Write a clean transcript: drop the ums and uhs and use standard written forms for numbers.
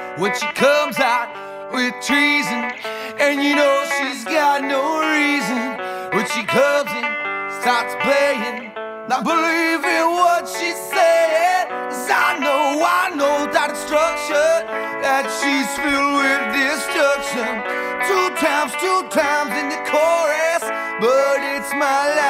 when she comes out with treason. And you know she's got no reason when she comes in, starts playing, not believing what she's saying. 'Cause I know that instruction, that she's filled with destruction. Two times in the chorus, but it's my life.